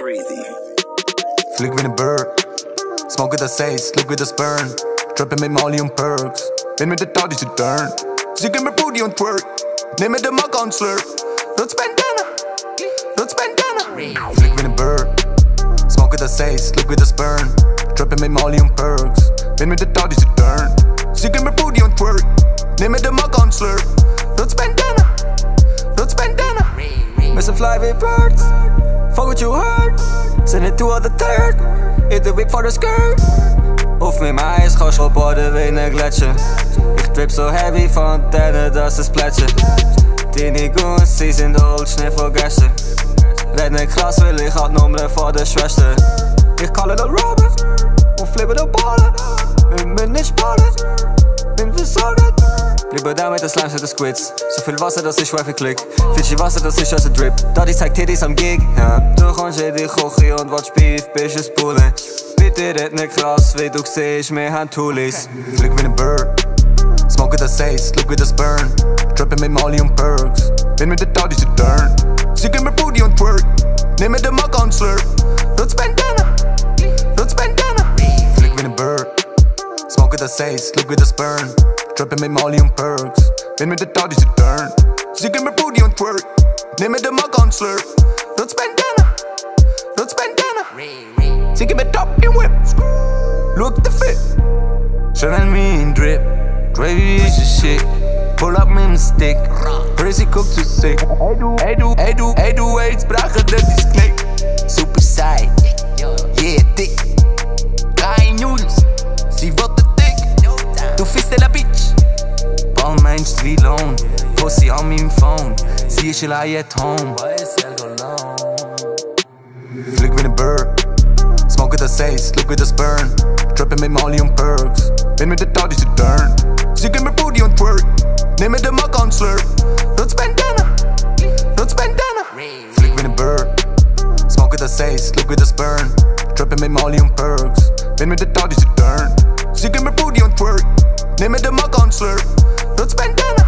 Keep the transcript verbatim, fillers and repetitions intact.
Flieg wie ne Bird, smoke das Ace, look wie das Burn. Trappe mit Molly und Perks, bin mit der Toddy zu turn. Sie gib mir Booty und Twerk, nehm mir den Macker und Slurp. Rutz Bandana, Rutz Bandana. Flieg wie ne Bird, smoke das Ace, look wie das Burn. Trappe mit Molly und Perks, bin mit der Toddy zu turn. Sie gib mir Booty und Twerk, nehm mir den Macker und Slurp. Rutz Bandana, Rutz Bandana. Mister Fly wie Birds, fuck what you heard. Send it to other third, hit the whip for the skirt. Auf meinem Eis kannst du boden wie ne Gletscher. Ich drip so heavy Fontäne, dass es plätschert. Deine Guns, sie sind old, Schnee von gestern. Red nicht krass, weil ich halt Nummern von der Schwester. Ich calle den Robert und flippe den Ballen. Wir müssen nicht sparen, bin versorgt. Lieber da mit den Slimes und den Squids. So viel Wasser, dass ich schweife klick. Viel Wasser, dass ich aus der Drip. Daddy zeigt Titties am Gig, ja. Du kommst in die Küche und watch Beef, bist es Pullen. Bitte red nicht krass, wie du siehst, wir haben Toolis. Flieg wie ne Bird, smoke das Ace, look wie das Burn. Trappe mit Molly und Perks, bin mit der Toddy zu turn. Sie gib mir Booty und Twerk, nehm mir den Macker und Slurp. Rutz Bandana, Rutz Bandana. Flieg wie ne Bird, smoke das Ace, look wie das Burn. Trappe mit Molly und Perks, bin mit der Toddy zu turn. Sie gib mir Booty und Twerk, nehm mir den Macker und Slurp. Rutz Bandana, Rutz Bandana. Sie gib mir Top im Whip, look the fit. Chanel me in drip, gravy is your shit. Pull up mit dem Stick, crazy cook zu sick. Ey du, ey du, ey du, ey du, AIDS brachen, das ist Knick. Super Side, yeah, dick. Drei Nudeln, sie wird dick. Du fisst la bitch. Ball meinst wie Lohn, Pussy on meinem Phone. Sie ist allein at home. Flieg wie ne Bird, smoke das Ace, look wie das Burn. Trappe mit Molly und Perks, bin mit der Toddy zu turn. Sie gib mir Booty und Twerk, nehm mir den Macker und Slurp. Rutz Bandana, Rutz Bandana. Flieg wie ne Bird, smoke das Ace, look wie das Burn. Trappe mit Molly und Perks, bin mit der Toddy zu turn. Sie gib mir Booty und Twerk, nehm mir den Macker und Slurp. Rutz Bandana.